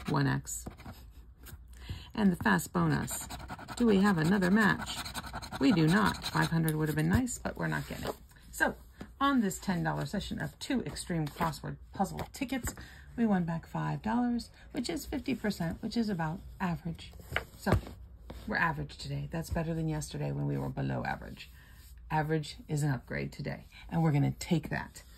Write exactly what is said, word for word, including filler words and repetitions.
one X. And the fast bonus. Do we have another match? We do not. five hundred would have been nice, but we're not getting it. So, on this ten dollar session of two extreme crossword puzzle tickets, we won back five dollars, which is fifty percent, which is about average. So, we're average today. That's better than yesterday when we were below average. Average is an upgrade today, and we're going to take that.